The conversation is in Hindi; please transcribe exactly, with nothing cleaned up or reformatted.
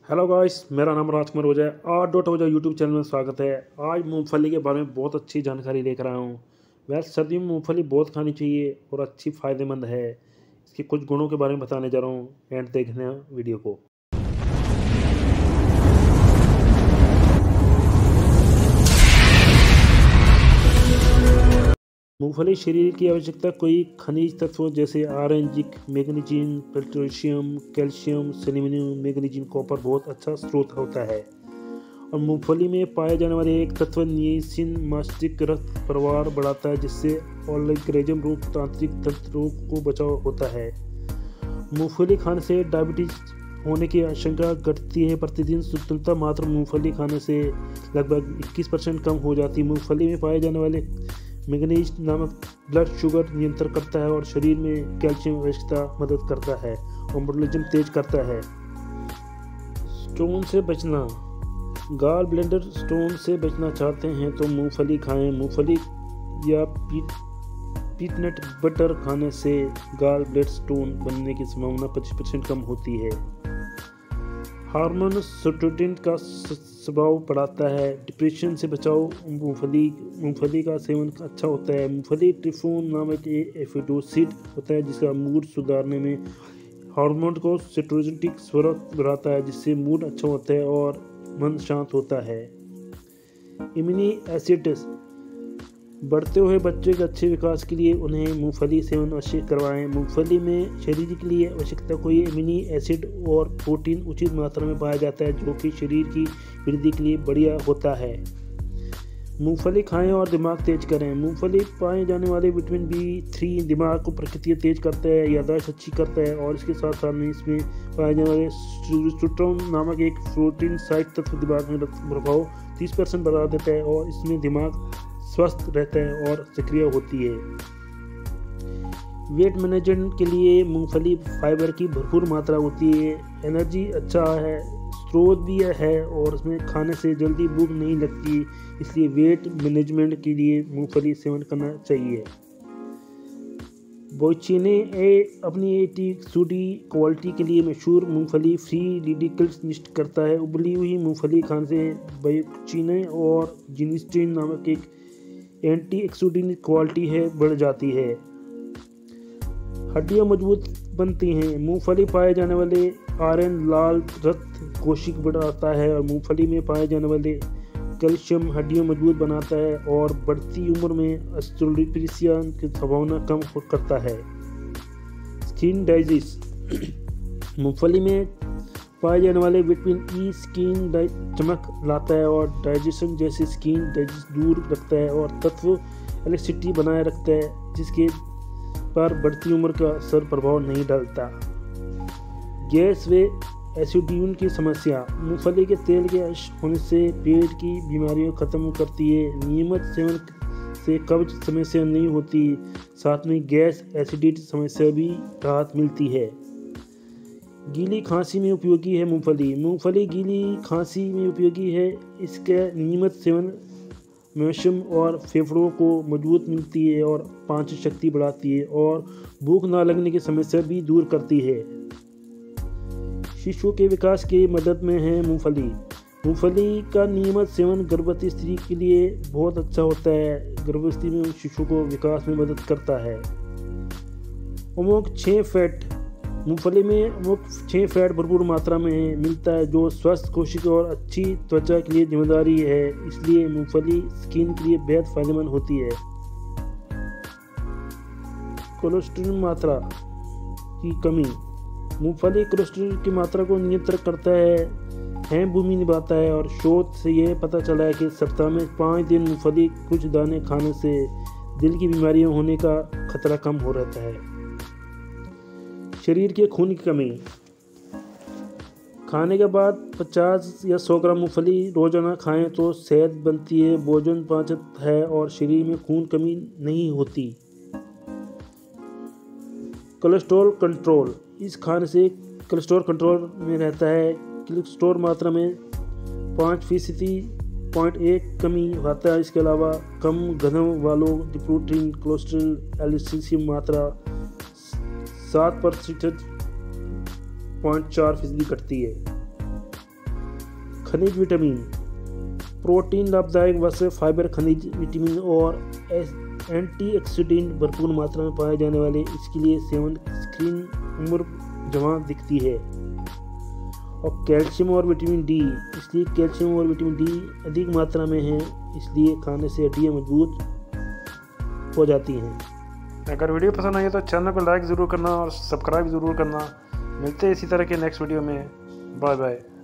हेलो गाइस, मेरा नाम राजकुमार ओझा है। R dot Ojha YouTube channel में स्वागत है। आज मूंगफली के बारे में बहुत अच्छी जानकारी लेकर आया हूँ। वैसे सर्दियों में मूंगफली बहुत खानी चाहिए और अच्छी फ़ायदेमंद है। इसके कुछ गुणों के बारे में बताने जा रहा हूँ। एंड देखना वीडियो को। मूंगफली शरीर की आवश्यकता कोई खनिज तत्वों जैसे iron, zinc, magnesium, potassium, calcium, selenium, magnesium, copper बहुत अच्छा स्रोत होता है। और मूंगफली में पाए जाने वाले एक तत्व नियासिन मस्तिष्क रक्त प्रवाह बढ़ाता है, जिससे ऑर्गेनिज्म रोग तांत्रिक तंत्र रोग को बचाव होता है। मूंगफली खाने से डायबिटीज होने की आशंका घटती है। प्रतिदिन स्वतंत्रता मात्र मूंगफली खाने से लगभग इक्कीस परसेंट कम हो जाती है। मूंगफली में पाए जाने वाले मैग्नीज नामक ब्लड शुगर नियंत्रण करता है और शरीर में कैल्शियम आवश्यकता मदद करता है और मेटाबॉलिज्म तेज करता है। स्टोन से बचना। गाल ब्लेंडर स्टोन से बचना चाहते हैं तो मूंगफली खाएं। मूंगफली या पीट पीनट बटर खाने से गाल ब्लेंडर स्टोन बनने की संभावना पच्चीस परसेंट कम होती है। हार्मोन स्टेरॉइड का स्वभाव बढ़ाता है। डिप्रेशन से बचाओ। मूंगफली मूंगफली का सेवन अच्छा होता है। मूंगफली ट्रिफोन नामक एसिड होता है, जिसका मूड सुधारने में हार्मोन को स्टेरॉइड स्वर बढ़ाता है, जिससे मूड अच्छा होता है और मन शांत होता है। Amino acid. बढ़ते हुए बच्चे के अच्छे विकास के लिए उन्हें मूंगफली सेवन अवश्य करवाएं। मूंगफली में शरीर के लिए आवश्यकता कोई इम्यूनी एसिड और प्रोटीन उचित मात्रा में पाया जाता है, जो कि शरीर की वृद्धि के लिए बढ़िया होता है। मूंगफली खाएं और दिमाग तेज करें। मूंगफली पाए जाने वाले विटामिन बी थ्री दिमाग को प्रकृति तेज करता है, याददाश्त अच्छी करता है और इसके साथ साथ में इसमें पाए जाने वाले स्यूटोन नामक एक प्रोटीन साइट तत्व दिमाग में रक्त प्रभाव तीस परसेंट बढ़ा देता है और इसमें दिमाग स्वस्थ रहता है और सक्रिय होती है। वेट मैनेजमेंट के लिए मूंगफली फाइबर की भरपूर मात्रा होती है। एनर्जी अच्छा है, स्रोत भी है और उसमें खाने से जल्दी भूख नहीं लगती, इसलिए वेट मैनेजमेंट के लिए मूंगफली सेवन करना चाहिए। बोचीने ए अपनी एंटीऑक्सीडेंट क्वालिटी के लिए मशहूर मूंगफली फ्री रेडिकल्स नष्ट करता है। उबली हुई मूंगफली खाने से बोचीने और जिनिस्टिन नामक एक एंटीऑक्सीडेंट क्वालिटी है बढ़ जाती है। हड्डियां मजबूत बनती हैं। मूंगफली पाए जाने वाले आयरन लाल रक्त कोशिका बढ़ाता है और मूंगफली में पाए जाने वाले कैल्शियम हड्डियां मजबूत बनाता है और बढ़ती उम्र में ऑस्टियोपेनिया की संभावना कम करता है। Skin digest. मूंगफली में पाए जाने वाले विटामिन ई स्किन चमक लाता है और डाइजेशन जैसे स्किन डाइजेस्ट दूर रखता है और तत्व इलेक्ट्रिसिटी बनाए रखता है, जिसके पर बढ़ती उम्र का असर प्रभाव नहीं डालता। गैस व एसिडिटी की समस्या। मूंगफली के तेल के अंश होने से पेट की बीमारियां खत्म करती है। नियमित सेवन से कब्ज समस्या नहीं होती, साथ में गैस एसिडिटी समस्या भी राहत मिलती है। गीली खांसी में उपयोगी है मूंगफली। मूंगफली गीली खांसी में उपयोगी है। इसके नियमित सेवन मौसम और फेफड़ों को मजबूत मिलती है और पाचन शक्ति बढ़ाती है और भूख न लगने की समस्या भी दूर करती है। शिशु के विकास की मदद में है मूंगफली। मूंगफली का नियमित सेवन गर्भवती स्त्री के लिए बहुत अच्छा होता है। गर्भवती में शिशु को विकास में मदद करता है। ओमेगा छः फैट। मूंगफली में ओमेगा छः फैट भरपूर मात्रा में मिलता है, जो स्वस्थ कोशिका और अच्छी त्वचा के लिए जिम्मेदारी है, इसलिए मूंगफली स्किन के लिए बेहद फायदेमंद होती है। कोलेस्ट्रॉल मात्रा की कमी। मूंगफली कोलेस्ट्रॉल की मात्रा को नियंत्रित करता है, अहम भूमिका निभाता है और शोध से यह पता चला है कि सप्ताह में पाँच दिन मूंगफली कुछ दाने खाने से दिल की बीमारियां होने का खतरा कम हो रहता है। शरीर के खून की कमी। खाने के बाद पचास या सौ ग्राम मूंगफली रोजाना खाएं तो सेहत बनती है, भोजन पाचक है और शरीर में खून कमी नहीं होती। Cholesterol control. इस खाने से कोलेस्ट्रॉल कंट्रोल में रहता है। कोलेस्ट्रॉल मात्रा में पाँच फीसदी पॉइंट एक कमी होता है। इसके अलावा कम घनत्व वालों प्रोटीन कोलेस्ट्रॉल एलसीसी मात्रा सात प्रतिशत पॉइंट चार फीसदी घटती है। खनिज विटामिन। प्रोटीन लाभदायक वसा, फाइबर, खनिज, विटामिन और एंटीऑक्सीडेंट भरपूर मात्रा में पाए जाने वाले इसके लिए सेवन स्क्रीन उम्र जवां दिखती है। और कैल्शियम और विटामिन डी, इसलिए कैल्शियम और विटामिन डी अधिक मात्रा में है, इसलिए खाने से हड्डियाँ मजबूत हो जाती हैं। अगर वीडियो पसंद आई तो चैनल को लाइक ज़रूर करना और सब्सक्राइब ज़रूर करना। मिलते हैं इसी तरह के नेक्स्ट वीडियो में। Bye bye.